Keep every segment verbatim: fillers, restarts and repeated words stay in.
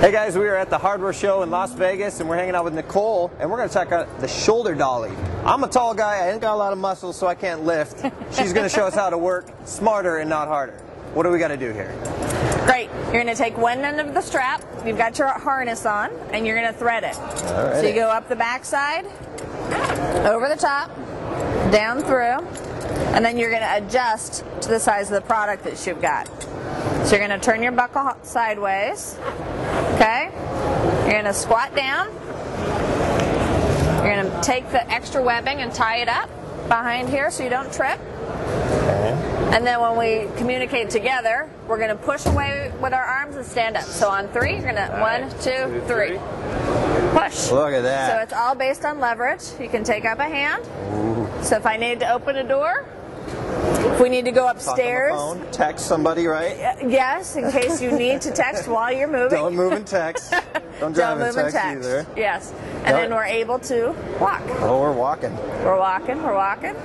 Hey guys, we are at the hardware show in Las Vegas and we're hanging out with Nicole and we're going to check out the shoulder dolly. I'm a tall guy, I ain't got a lot of muscles so I can't lift. She's going to show us how to work smarter and not harder. What do we got to do here? Great. You're going to take one end of the strap, you've got your harness on, and you're going to thread it. Alrighty. So you go up the back side, over the top, down through, and then you're going to adjust to the size of the product that you've got. So you're going to turn your buckle sideways, okay? You're going to squat down. You're going to take the extra webbing and tie it up behind here so you don't trip. Okay. And then when we communicate together, we're going to push away with our arms and stand up. So on three, you're going to, one, two, three. Push. Look at that. So it's all based on leverage. You can take up a hand. Ooh. So if I need to open a door, if we need to go upstairs. Talk on the phone, text somebody, right? Yes, in case you need to text while you're moving. Don't move and text. Don't drive Don't move and and text, text either. Yes. And Yep. then we're able to walk. Oh, we're walking. We're walking, we're walking.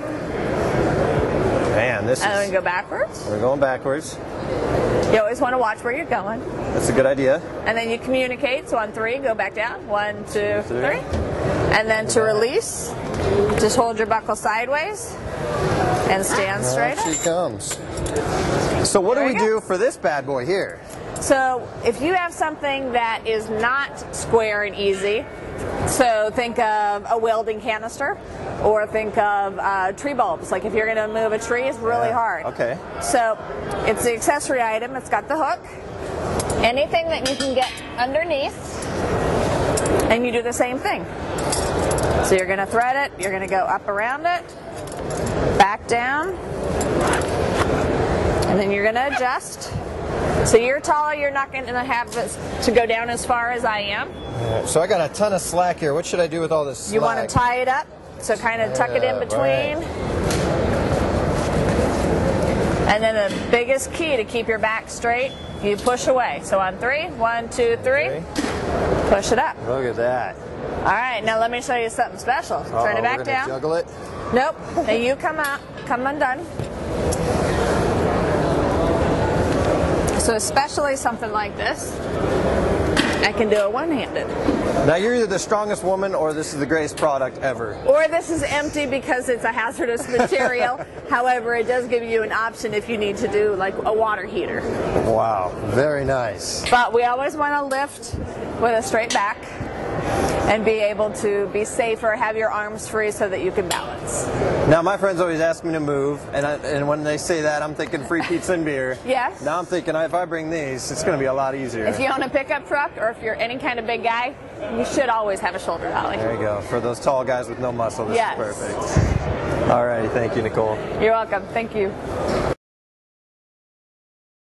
Man, this And then we is... go backwards. We're going backwards. You always want to watch where you're going. That's a good idea. And then you communicate. So on three, go back down. One, two, Three. three. And then to release, just hold your buckle sideways and stand straight There up. she comes. So what There do we you go. do for this bad boy here? So if you have something that is not square and easy, so think of a welding canister, or think of uh, tree bulbs. Like if you're going to move a tree, it's really Yeah. hard. Okay. So it's the accessory item. It's got the hook. Anything that you can get underneath, and you do the same thing. So you're going to thread it. You're going to go up around it, back down, and then you're going to adjust. So you're taller, you're not going to have this to go down as far as I am. Right, so I got a ton of slack here. What should I do with all this slack? You want to tie it up, so kind of tuck it in Yeah, between. right. And then the biggest key to keep your back straight, you push away. So on three, one, two, three, Okay. push it up. Look at that. All right, now let me show you something special. Turn Uh-oh, it back we're gonna down. Juggle it. Nope. Now you come out, come undone. So especially something like this, I can do it one-handed. Now you're either the strongest woman or this is the greatest product ever. Or this is empty because it's a hazardous material. However, it does give you an option if you need to do like a water heater. Wow, very nice. But we always want to lift with a straight back and be able to be safer, have your arms free so that you can balance. Now my friends always ask me to move, and I, and when they say that, I'm thinking free pizza and beer. Yes. Now I'm thinking if I bring these, it's going to be a lot easier. If you own a pickup truck or if you're any kind of big guy, you should always have a shoulder dolly. There you go. For those tall guys with no muscle, this Yes. is perfect. All righty, thank you, Nicole. You're welcome. Thank you.